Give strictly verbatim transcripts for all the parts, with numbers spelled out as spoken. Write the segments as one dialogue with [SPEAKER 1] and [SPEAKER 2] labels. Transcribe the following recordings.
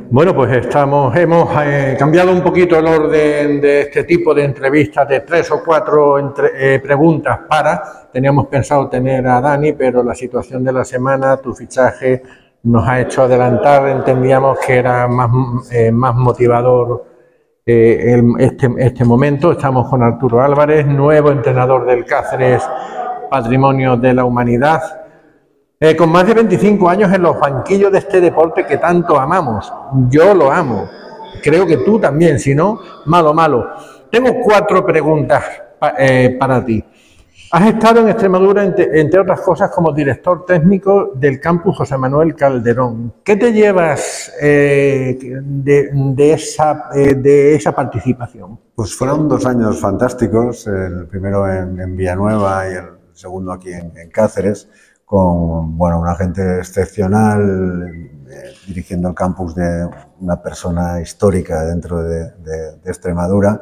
[SPEAKER 1] Bueno, pues estamos, hemos eh, cambiado un poquito el orden de este tipo de entrevistas de tres o cuatro entre, eh, preguntas para. Teníamos pensado tener a Dani, pero la situación de la semana, tu fichaje nos ha hecho adelantar. Entendíamos que era más, eh, más motivador eh, el, este, este momento. Estamos con Arturo Álvarez, nuevo entrenador del Cáceres, Patrimonio de la Humanidad. Eh, con más de veinticinco años en los banquillos de este deporte que tanto amamos. Yo lo amo. Creo que tú también, si no, malo, malo. Tengo cuatro preguntas pa, eh, para ti. Has estado en Extremadura, entre, entre otras cosas, como director técnico del campus José Manuel Calderón. ¿Qué te llevas eh, de, de, esa, eh, de esa participación?
[SPEAKER 2] Pues fueron dos años fantásticos, el primero en, en Villanueva y el segundo aquí en, en Cáceres, con bueno, una gente excepcional, eh, dirigiendo el campus de una persona histórica dentro de, de, de Extremadura.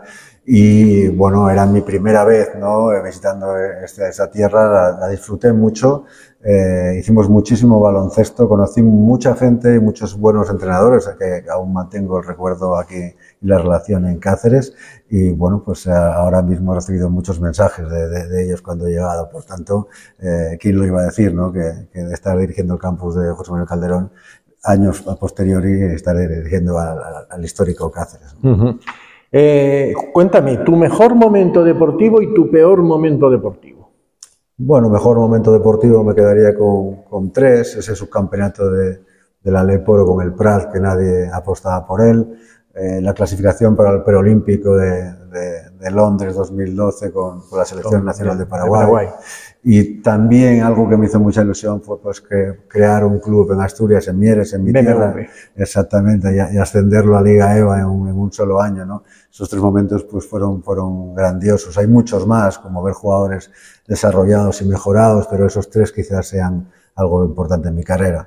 [SPEAKER 2] Y bueno, era mi primera vez, ¿no?, visitando esta, esta tierra, la, la disfruté mucho, eh, hicimos muchísimo baloncesto, conocí mucha gente y muchos buenos entrenadores, que aún mantengo el recuerdo aquí y la relación en Cáceres, y bueno, pues ahora mismo he recibido muchos mensajes de, de, de ellos cuando he llegado. Por tanto, eh, ¿quién lo iba a decir, ¿no?, que, que de estar dirigiendo el campus de José Manuel Calderón, años a posteriori estaré dirigiendo al, al, al histórico Cáceres, ¿no?
[SPEAKER 1] Uh-huh. Eh, cuéntame, tu mejor momento deportivo y tu peor momento deportivo.
[SPEAKER 2] Bueno, mejor momento deportivo me quedaría con, con tres, ese subcampeonato de, de la Leporo con el Prat, que nadie apostaba por él, eh, la clasificación para el preolímpico de, de, de Londres dos mil doce con, con la selección nacional de Paraguay. de Paraguay. Y también algo que me hizo mucha ilusión fue pues que crear un club en Asturias, en Mieres, en mi tierra, exactamente, y, y ascenderlo a Liga EVA en un, en un solo año, ¿no? Esos tres momentos pues fueron, fueron grandiosos. Hay muchos más, como ver jugadores desarrollados y mejorados, pero esos tres quizás sean algo importante en mi carrera.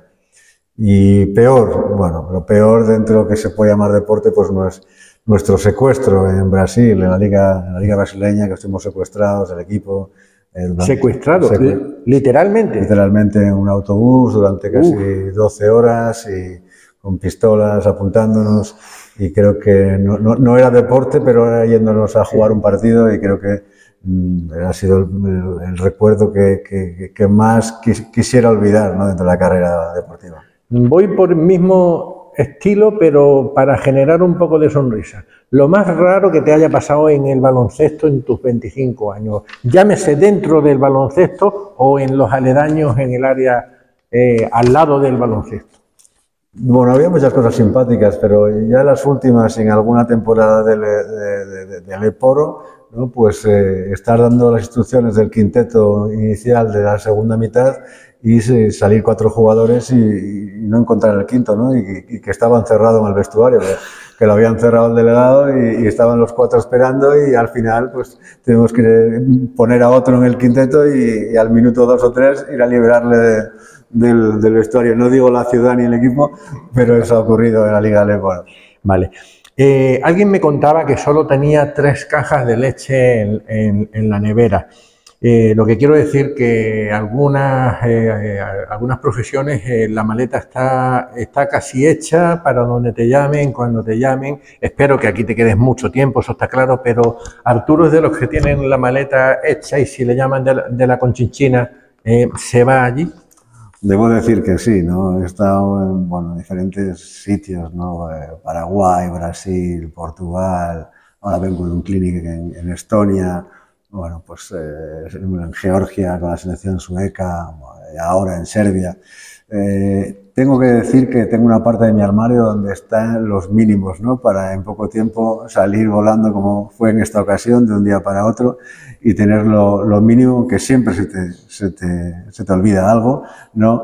[SPEAKER 2] Y peor, bueno, lo peor dentro de lo que se puede llamar deporte, pues no es nuestro secuestro en Brasil, en la liga, en la liga brasileña, que estuvimos secuestrados, el equipo.
[SPEAKER 1] Secuestrado,
[SPEAKER 2] secu
[SPEAKER 1] literalmente.
[SPEAKER 2] Literalmente en un autobús durante casi Uf. doce horas y con pistolas apuntándonos, y creo que no, no, no era deporte, pero era yéndonos a jugar un partido, y creo que mm, ha sido el, el, el recuerdo que, que, que más quis, quisiera olvidar, ¿no?, dentro de la carrera deportiva.
[SPEAKER 1] Voy por el mismo estilo, pero para generar un poco de sonrisa. Lo más raro que te haya pasado en el baloncesto en tus veinticinco años, llámese dentro del baloncesto o en los aledaños en el área eh, al lado del baloncesto.
[SPEAKER 2] Bueno, había muchas cosas simpáticas, pero ya las últimas, en alguna temporada del de, de, de Leporo, ¿no?, pues eh, estar dando las instrucciones del quinteto inicial de la segunda mitad y salir cuatro jugadores y, y no encontrar el quinto, ¿no?, y, y que estaba encerrado en el vestuario, que, que lo habían cerrado el delegado, y, y estaban los cuatro esperando, y al final pues tuvimos que poner a otro en el quinteto y, y al minuto dos o tres ir a liberarle de, del, del vestuario. No digo la ciudad ni el equipo, pero eso ha ocurrido en la Liga de Leporo.
[SPEAKER 1] Vale. Eh, alguien me contaba que solo tenía tres cajas de leche en, en, en la nevera. Eh, lo que quiero decir que algunas, eh, eh, algunas profesiones eh, la maleta está, está casi hecha para donde te llamen, cuando te llamen. Espero que aquí te quedes mucho tiempo, eso está claro, pero Arturo es de los que tienen la maleta hecha y si le llaman de la, de la Conchinchina, eh, ¿se va allí?
[SPEAKER 2] Debo decir que sí, ¿no? He estado en bueno, diferentes sitios, ¿no? Eh, Paraguay, Brasil, Portugal, ahora vengo de un clínico en, en Estonia, bueno, pues eh, en Georgia con la selección sueca, ahora en Serbia. Eh, tengo que decir que tengo una parte de mi armario donde están los mínimos, ¿no?, para en poco tiempo salir volando, como fue en esta ocasión, de un día para otro, y tener lo, lo mínimo, que siempre se te, se te, se te olvida algo, ¿no?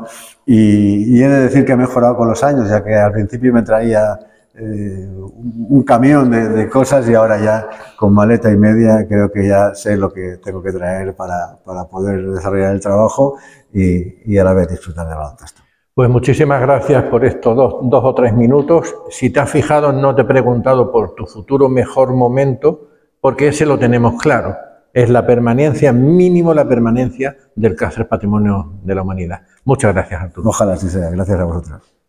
[SPEAKER 2] Y, y he de decir que he mejorado con los años, ya que al principio me traía eh, un camión de, de cosas, y ahora ya con maleta y media creo que ya sé lo que tengo que traer para, para poder desarrollar el trabajo y, y a la vez disfrutar del baloncesto.
[SPEAKER 1] Pues muchísimas gracias por estos dos, dos o tres minutos. Si te has fijado, no te he preguntado por tu futuro mejor momento, porque ese lo tenemos claro. Es la permanencia, mínimo la permanencia del Cáceres Patrimonio de la Humanidad. Muchas gracias, Arturo.
[SPEAKER 2] Ojalá así sea. Gracias a vosotros.